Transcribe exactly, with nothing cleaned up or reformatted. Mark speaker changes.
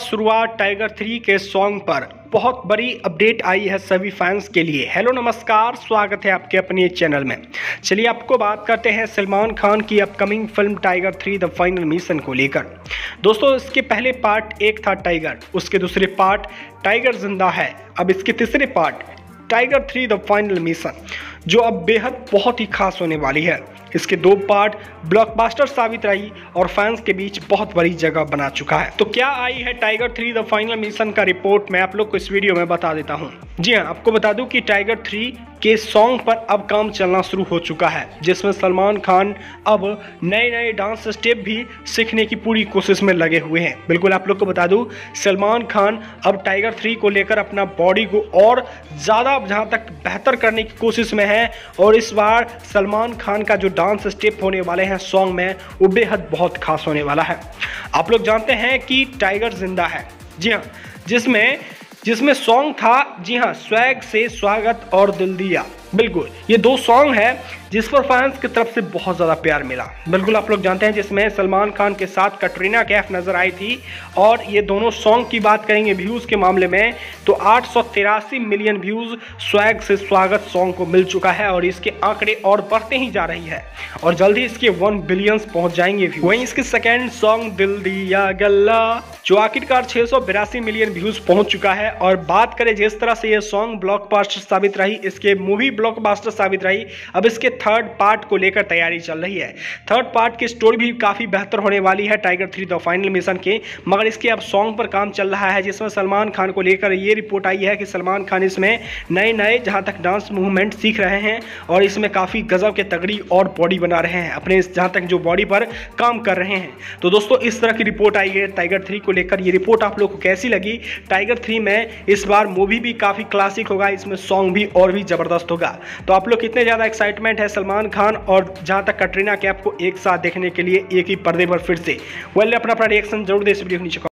Speaker 1: शुरुआत tiger three के song पर। बहुत बड़ी अपडेट आई है सभी फैंस के लिए। हेलो नमस्कार, स्वागत है आपके अपने चैनल में। चलिए आपको बात करते हैं सलमान खान की upcoming film Tiger three the final mission को लेकर। दोस्तों, इसके पहले पार्ट एक था टाइगर, उसके दूसरे पार्ट टाइगर जिंदा है, अब इसके तीसरे part Tiger three the final mission, जो अब बेहद बहुत ही खास होने वाली है। इसके दो पार्ट ब्लॉकबस्टर साबित रही और फैंस के बीच बहुत बड़ी जगह बना चुका है। तो क्या आई है Tiger three the final mission का रिपोर्ट, मैं आप लोग को इस वीडियो में बता देता हूं। जी हां, आपको बता दूं कि टाइगर थ्री के सॉन्ग पर अब काम चलना शुरू हो चुका है, जिसमें सलमान खान अब नए नए डांस स्टेप भी सीखने की पूरी कोशिश में लगे हुए हैं। बिल्कुल आप लोग को बता दूं, सलमान खान अब टाइगर थ्री को लेकर अपना बॉडी को और ज़्यादा जहां तक बेहतर करने की कोशिश में है, और इस बार सलमान खान का जो डांस स्टेप होने वाले हैं सॉन्ग में, वो बेहद बहुत खास होने वाला है। आप लोग जानते हैं कि टाइगर जिंदा है, जी हाँ, जिसमें जिसमें सॉन्ग था, जी हाँ, स्वैग से स्वागत और दिल दिया। बिल्कुल ये दो सॉन्ग है जिस पर फैंस की तरफ से बहुत ज़्यादा प्यार मिला। बिल्कुल आप लोग जानते हैं, जिसमें सलमान खान के साथ कटरीना कैफ नज़र आई थी, और ये दोनों सॉन्ग की बात करेंगे व्यूज़ के मामले में तो आठ सौ तिरासी मिलियन व्यूज़ स्वैग से स्वागत सॉन्ग को मिल चुका है, और इसके आंकड़े और बढ़ते ही जा रही है और जल्दी इसके वन बिलियंस पहुंच जाएंगे व्यूज। वहीं इसके सेकेंड सॉन्ग दिल दिया गल्ला, जो आखिरकार छः सौ बिरासी मिलियन व्यूज़ पहुँच चुका है। और बात करें जिस तरह से ये सॉन्ग ब्लॉकबस्टर साबित रही, इसके मूवी ब्लॉकबस्टर साबित रही, अब इसके थर्ड पार्ट को लेकर तैयारी चल रही है। थर्ड पार्ट की स्टोरी भी काफी बेहतर होने वाली है Tiger three the final mission के, मगर इसके अब सॉन्ग पर काम चल रहा है, जिसमें सलमान खान को लेकर ये रिपोर्ट आई है कि सलमान खान इसमें नए नए जहां तक डांस मूवमेंट सीख रहे हैं, और इसमें काफी गजब के तगड़ी और बॉडी बना रहे हैं, अपने जहां तक जो बॉडी पर काम कर रहे हैं। तो दोस्तों, इस तरह की रिपोर्ट आई है टाइगर थ्री को लेकर। ये रिपोर्ट आप लोग को कैसी लगी? टाइगर थ्री में इस बार मूवी भी काफी क्लासिक होगा, इसमें सॉन्ग भी और भी जबरदस्त होगा। तो आप लोग कितने ज्यादा एक्साइटमेंट है सलमान खान और जहां तक कटरीना कैफ को एक साथ देखने के लिए एक ही पर्दे पर फिर से? वेल, अपना अपना रिएक्शन जरूर दे इस वीडियो को नीचे।